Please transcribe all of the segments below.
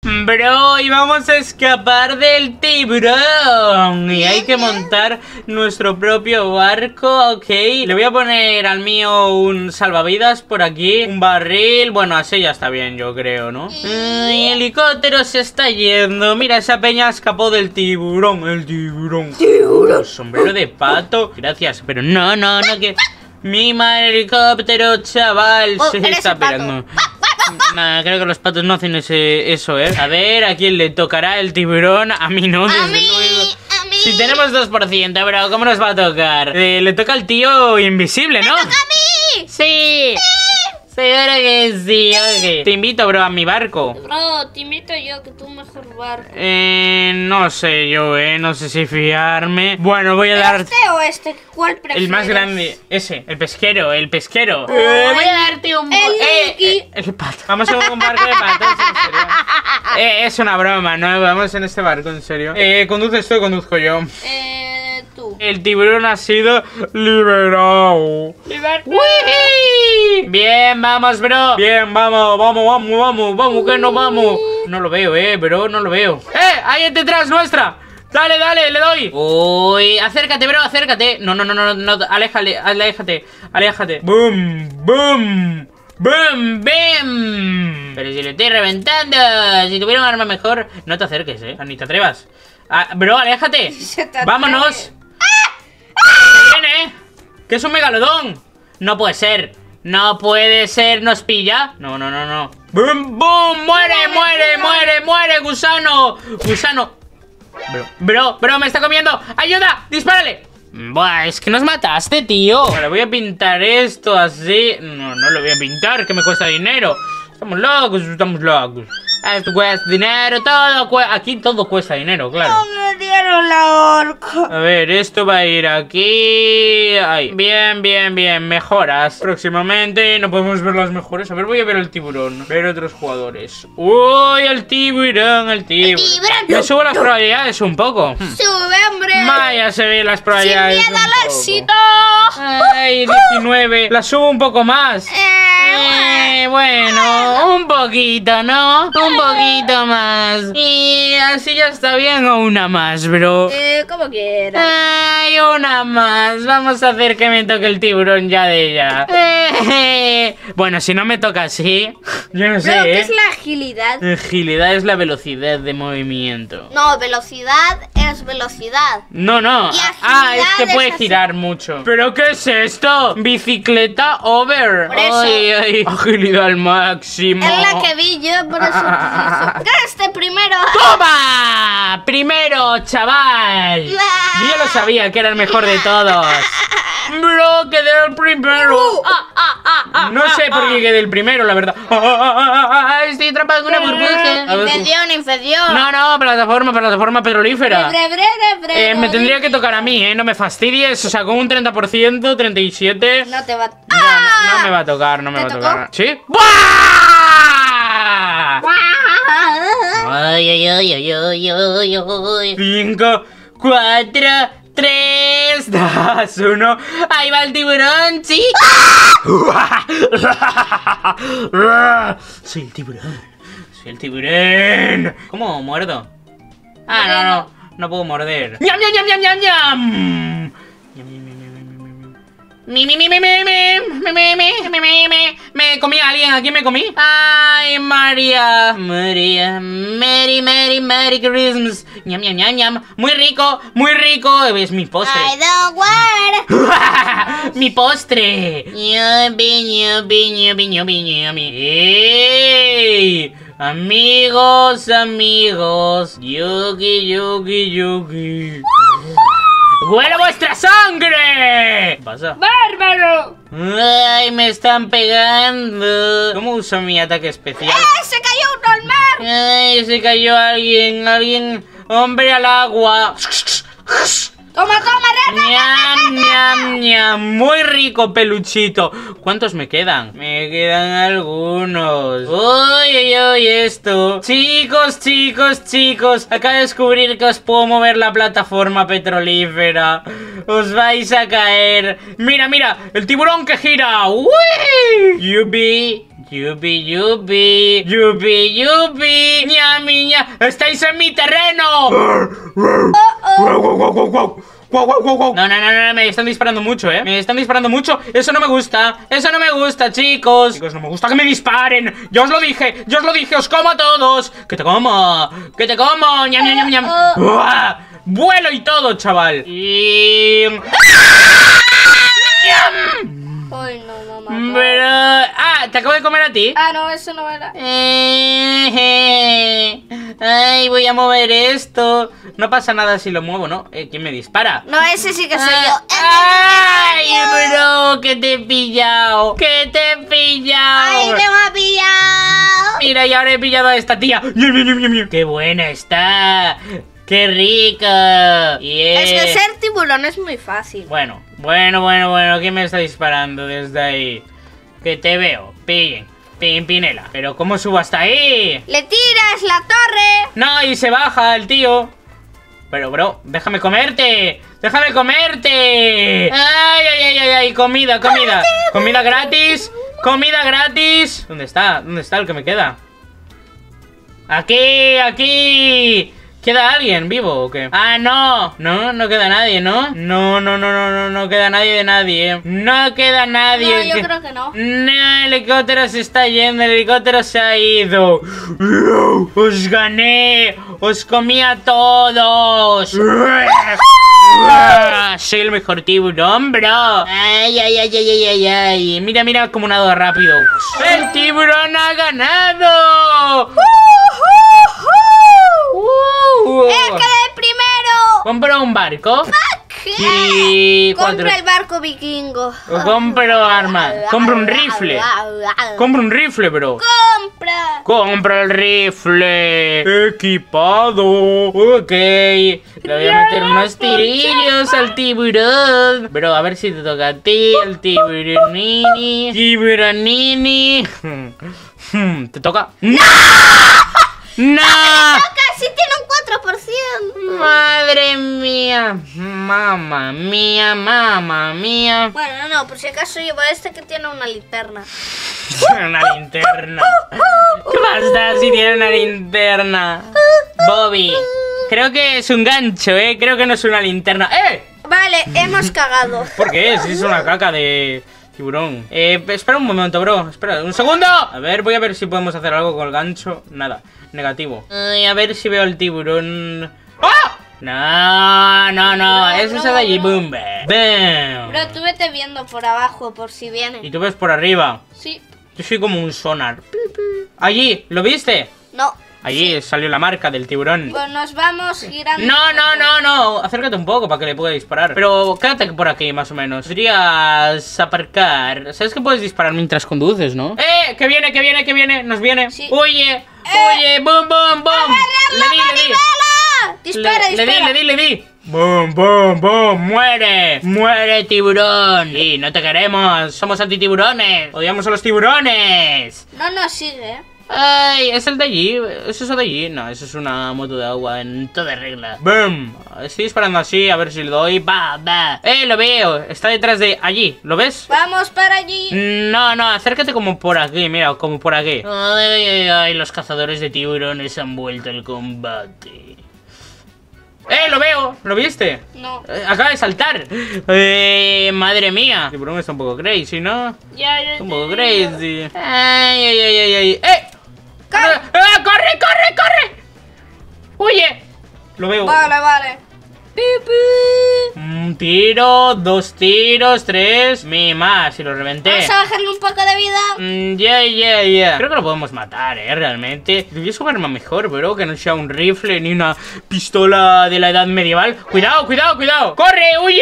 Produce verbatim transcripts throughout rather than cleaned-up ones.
Bro, y vamos a escapar del tiburón. Y hay que montar nuestro propio barco, ok. Le voy a poner al mío un salvavidas por aquí, un barril. Bueno, así ya está bien, yo creo, ¿no? El helicóptero se está yendo. Mira, esa peña escapó del tiburón. El tiburón. Tiburón. Sombrero de pato. Gracias, pero no, no, no, que... Mima el helicóptero, chaval. Oh, se eres está el pato. pirando. Nah, creo que los patos no hacen ese, eso, ¿eh? A ver, ¿a quién le tocará el tiburón? A mí no, desde A mí, luego. a mí. Si tenemos dos por ciento, bro, ¿cómo nos va a tocar? Eh, le toca al tío invisible, ¿no? ¡Me toca a mí! ¡Sí! Seguro que sí, ok. Te invito, bro, a mi barco. Bro, te invito yo, que tú mejor barco. Eh, no sé yo, eh, no sé si fiarme. Bueno, voy a dar... ¿Este o este? ¿Cuál prefieres? El más grande, ese, el pesquero, el pesquero. Oh, Eh, voy a el- darte un... el eh, Nicky. eh, el pato. Vamos en un barco de patos, en serio. Eh, es una broma, ¿no? Vamos en este barco, en serio. Eh, ¿conduces tú o conduzco yo? Eh, tú. El tiburón ha sido liberado. Libertad. ¡Uy! Bien, vamos, bro. Bien, vamos, vamos, vamos, vamos, vamos, que no vamos. No lo veo, eh, bro, no lo veo. ¡Eh! ¡Ahí detrás nuestra! Dale, dale, le doy. Uy, acércate, bro, acércate. No, no, no, no, no, aléjale, aléjate, aléjate. Boom, boom, boom, bam. Pero si lo estoy reventando. Si tuviera un arma mejor, no te acerques, eh, ni te atrevas. Ah, bro, aléjate. Se te atreve. Vámonos. Viene, que es un megalodón. No puede ser. No puede ser, ¿nos pilla? No, no, no, no. ¡Bum, bum! ¡Muere, muere, muere, muere, gusano! ¡Gusano! Bro, bro, bro, me está comiendo. ¡Ayuda! ¡Dispárale! Buah, es que nos mataste, tío. Vale, voy a pintar esto así. No, no lo voy a pintar, que me cuesta dinero. Estamos locos, estamos locos. Esto cuesta dinero, todo cuesta. Aquí todo cuesta dinero, claro. No me dieron la horca. A ver, esto va a ir aquí. Ahí. Bien, bien, bien. Mejoras. Próximamente no podemos ver las mejores. A ver, voy a ver el tiburón. Ver otros jugadores. Uy, el tiburón, el tiburón. tiburón. Me subo las probabilidades un poco. Hmm. Sube, hombre. Vaya, se ven las probabilidades. Sin miedo un al poco. éxito. Ay, diecinueve. La subo un poco más. Eh, Eh, bueno, un poquito, ¿no? Un poquito más. Y así ya está bien, o una más, bro. eh, como quieras. Ay, una más. Vamos a hacer que me toque el tiburón ya de ella. Eh, bueno, si no me toca así, yo no sé, Bro, ¿qué ¿eh? es la agilidad? Agilidad es la velocidad de movimiento. No, velocidad es velocidad. No, no. Y Ah, es que agilidad puede es así. girar mucho. ¿Pero qué es esto? Bicicleta over. Por eso. Ay, ay. Agilidad al máximo. Es la que vi yo, por eso Ah, utilizo. ¿Qué este primero? ¡Toma! Primero, chaval. Yo ya lo sabía que era el mejor de todos. Bro, quedé el primero. Ah, ah, ah, ah, No sé por qué quedé el primero, la verdad. Ah, estoy atrapado en una burbuja. A ver, Infección, infección. No, no, plataforma, plataforma petrolífera. Bre, bre, bre, bre, Eh, me bre, tendría bre. que tocar a mí, ¿eh? No me fastidies. O sea, con un treinta por ciento, treinta y siete. No te va. No, no, no me va a tocar, no me ¿Te va a tocó? tocar. ¿Sí? ¡Buah! Ay, ay, ay, ay, ay, ay, ay. Cinco, cuatro, tres, dos, uno. Ahí va el tiburón, sí. Soy el tiburón. Soy el tiburón. ¿Cómo muerdo? Ah, no, no. No puedo morder. ¡Ñam, ñam, ñam, ñam, ñam, ñam! Ñam, ñam, ñam, ñam, ñam, ñam. Mi, mi, mi, mi, mi, mi, mi, mi, mi, mi, mi, mi. Me comí a alguien, ¿a quién me comí? Ay, María. María, Merry, Merry, Merry Christmas. Ñam, ñam, ñam, ñam. Muy rico, muy rico. Es mi postre. I don't want. Mi postre. Yummy, yummy, yummy, yummy, yummy. ¡Ey! Amigos, amigos. Yugi, yugi, yugi. ¡Huele vuestra sangre! ¿Qué pasa? ¡Bárbaro! ¡Ay, me están pegando! ¿Cómo uso mi ataque especial? ¡Eh, se cayó uno al mar! ¡Ay, se cayó alguien! ¡Alguien! ¡Hombre al agua! ¡Toma, toma, rata! ¡Ñam, ñam, ñam! Muy rico, peluchito. ¿Cuántos me quedan? Me quedan algunos. ¡Uy, uy, uy! Esto. Chicos, chicos, chicos. Acabo de descubrir que os puedo mover la plataforma petrolífera. Os vais a caer. Mira, mira. El tiburón que gira. ¡Uy! Yubi, Yupi, yupi, yupi, yupi, ñami, ña. ¡Estáis en mi terreno! No, no, no, no, me están disparando mucho, ¿eh? Me están disparando mucho. Eso no me gusta. Eso no me gusta, chicos. Chicos, no me gusta que me disparen. Yo os lo dije, yo os lo dije, os como a todos. Que te como, que te como. Ñam, ñam, ñam, ñam. ¡Uah! Vuelo y todo, chaval. Y... Ay, no, no, no. Pero... Ah, ¿te acabo de comer a ti? Ah, no, eso no era. Ay, voy a mover esto. No pasa nada si lo muevo, ¿no? Eh, ¿quién me dispara? No, ese sí que soy yo. ¡Ay, bro! ¡Que te he pillado! ¡Que te he pillado! ¡Ay, te me ha pillado! Mira, y ahora he pillado a esta tía. ¡Qué buena está! ¡Qué rica! Yeah. Es que ser tiburón es muy fácil. Bueno, bueno, bueno, bueno. ¿Quién me está disparando desde ahí? Que te veo. Pillen. Pimpinela. ¿Pero cómo subo hasta ahí? ¡Le tiras la torre! No, y se baja el tío. Pero, bro, déjame comerte. ¡Déjame comerte! ¡Ay, ay, ay, ay! ay! Comida, comida. Comida gratis. Comida gratis. ¿Dónde está? ¿Dónde está el que me queda? Aquí, aquí. ¿Queda alguien vivo o qué? ¡Ah, no! No, no queda nadie, ¿no? No, no, no, no, no, no queda nadie de nadie. No queda nadie. No, yo que... creo que no. No, el helicóptero se está yendo, el helicóptero se ha ido. ¡Os gané! ¡Os comí a todos! Soy el mejor tiburón, bro. Ay, ay, ay, ay, ay, ay. Mira, mira cómo nado rápido. ¡El tiburón ha ganado! Uh, ¡Eh, quedé primero! Compro un barco. Y Compra cuatro. el barco vikingo. Compro arma. Compro un rifle. Compro un rifle, bro. Compra. Compra el rifle. Equipado. Ok. Le voy a meter unos tirillos al tiburón. Bro, a ver si te toca a ti. El tiburonini. Tiburonini. ¿Te toca? ¡No! ¡No! Casi tiene un cuatro por ciento. Madre mía. Mamma mía, mamma mía. Bueno, no, no, por si acaso llevo este que tiene una linterna. Una linterna. ¿Qué pasa si tiene una linterna? Bobby, creo que es un gancho, ¿eh? Creo que no es una linterna. ¡Eh! Vale, hemos cagado. ¿Por qué? Si es una caca de tiburón. Eh, espera un momento, bro. Espera, un segundo. A ver, voy a ver si podemos hacer algo con el gancho. Nada, negativo. Ay, a ver si veo el tiburón. ¡Ah! No, no, no, No, eso no, es de allí. no. Boom, bam. Pero tú vete viendo por abajo por si viene. Y tú ves por arriba. Sí. Yo soy como un sonar. Allí, ¿lo viste? No. Allí salió la marca del tiburón. Pues nos vamos girando. No, no, no, no. Acércate un poco para que le pueda disparar. Pero quédate por aquí, más o menos. Podrías aparcar. ¿Sabes que puedes disparar mientras conduces, no? ¡Eh! ¡Que viene, que viene, que viene! ¡Nos viene! Sí. ¡Huye! ¡Huye! ¡Bum, bum, bum! ¡Le di, le di! Dispara, Le, le dispara. di, le di, le di. ¡Bum, bum, bum! ¡Muere! ¡Muere, tiburón! Y no te queremos. Somos antitiburones. Odiamos a los tiburones. No nos sigue. Ay, es el de allí, es eso de allí. No, eso es una moto de agua en toda regla. ¡Bum! Estoy disparando así, a ver si le doy. ¡Va, va! ¡Eh, lo veo! Está detrás de allí, ¿lo ves? Vamos para allí. No, no, acércate como por aquí, mira, como por aquí. Ay, ay, ay, los cazadores de tiburones han vuelto al combate. ¡Eh, lo veo! ¿Lo viste? No. Eh, acaba de saltar. Eh, madre mía. El tiburón está un poco crazy, ¿no? Ya, ya, Está un ya, poco ya. crazy. Ay, ay, ay, ay, ay. ¡Eh! Corre. ¡Ah, corre, corre, corre! ¡Huye! Lo veo. Vale, vale. Pi, pi. Un tiro, dos tiros, tres. Mi más, y lo reventé. Vamos a bajarle un poco de vida. Mm, yeah, yeah, yeah. Creo que lo podemos matar, eh, realmente. Deberías un arma mejor, bro. Que no sea un rifle ni una pistola de la edad medieval. Cuidado, cuidado, cuidado. ¡Corre, huye!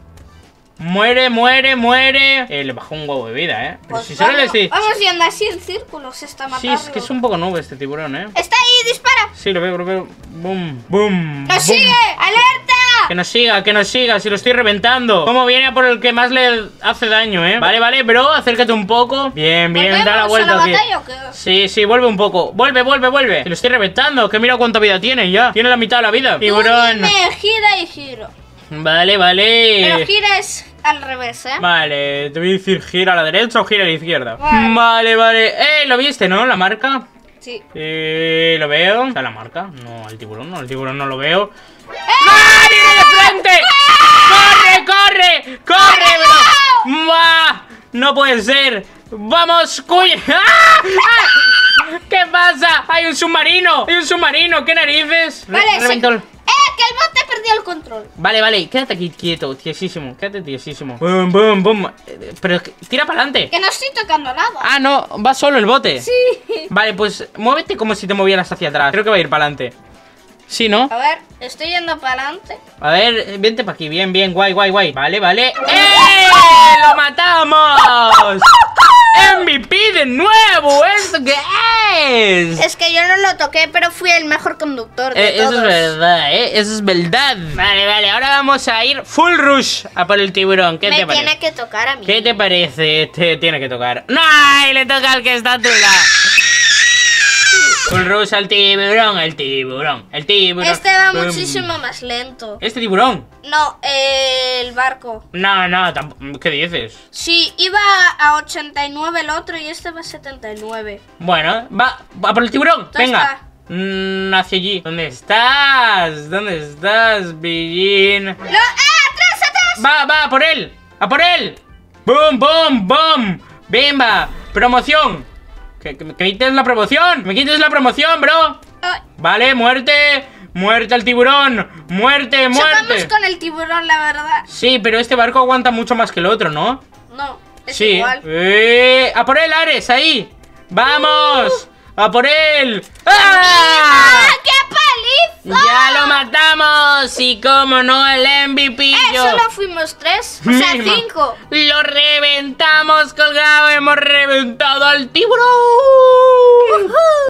Muere, muere, muere. Eh, le bajó un huevo de vida, eh. Pero Pues si solo vamos, le vamos yendo así en círculos, se está Sí, matando. es que es un poco nube este tiburón, eh. Está ahí, dispara. Sí, lo veo, lo veo. Boom, boom. ¡Nos boom. sigue! ¡Alerta! Que nos siga, que nos siga, si lo estoy reventando. Como viene a por el que más le hace daño, eh. Vale, vale, bro, acércate un poco. Bien, bien, da la ¿Volvemos vuelta a la aquí. batalla o qué? Sí, sí, vuelve un poco. Vuelve, vuelve, vuelve. Que lo estoy reventando, que mira cuánta vida tiene ya. Tiene la mitad de la vida. Tú Tiburón. dime, gira y giro. Vale, vale. Pero gira es al revés, ¿eh? Vale, te voy a decir gira a la derecha o gira a la izquierda. Vale. Vale, vale. Eh, ¿lo viste, no? La marca. Sí. Eh, lo veo. Está la marca. No, el tiburón no, el tiburón no lo veo. ¡No! ¡Viene de frente! ¡Corre, corre! ¡Corre, bro! ¡Buah! No puede ser. ¡Vamos, cuya! ¡Ah! ¡Ah! ¿Qué pasa? ¡Hay un submarino! ¡Hay un submarino! ¿Qué narices? Re- Vale, sí. reventó el- ¡Eh! Que el bote perdió el control. Vale, vale, quédate aquí quieto, tiesísimo. Quédate tiesísimo. Boom, boom, boom. Eh, Pero tira para adelante. Que no estoy tocando nada. Ah, no, va solo el bote. Sí. Vale, pues muévete como si te movieras hacia atrás. Creo que va a ir para adelante. Sí, ¿no? A ver, estoy yendo para adelante. A ver, eh, vente para aquí. Bien, bien, guay, guay, guay. Vale, vale. ¡Eh! ¡Lo matamos! ¡M V P de nuevo! ¿Esto qué es? Es que yo no lo toqué, pero fui el mejor conductor de Eh, eso todos. es verdad, ¿eh? Eso es verdad. Vale, vale, ahora vamos a ir full rush a por el tiburón. ¿Qué Me te parece? tiene que tocar a mí. ¿Qué te parece? Te tiene que tocar. ¡No! Y le toca al que está a tu lado. Full rush al tiburón, el tiburón, el tiburón. Este va Bum. muchísimo más lento. ¿Este tiburón? No, eh, el barco. No, no, tamp- ¿qué dices? Sí, iba a ochenta y nueve el otro y este va a setenta y nueve. Bueno, va, va por el tiburón. ¿Dónde Venga. está? Mm, hacia allí. ¿Dónde estás? ¿Dónde estás, Billín? ¡No! ¡Eh! ¡Atrás, atrás! Va, va, a por él. A por él. ¡Bum, bum, bum! ¡Bimba! ¡Promoción! ¿Que, que me quites la promoción! ¡Me quites la promoción, bro! Ay, Vale, muerte. Muerte al tiburón. Muerte, chocamos muerte. con el tiburón, la verdad. Sí, pero este barco aguanta mucho más que el otro, ¿no? No, es Sí. igual. Eh, ¡a por él, Ares! ¡Ahí! ¡Vamos! ¡A por él! ¡Ah! ¡Ah, qué paliza! ¡Ya lo matamos! Y como no, el M V P. Eh, yo. solo fuimos tres, o sea, Misma. cinco. Lo reventamos, colgado. Hemos reventado al tiburón.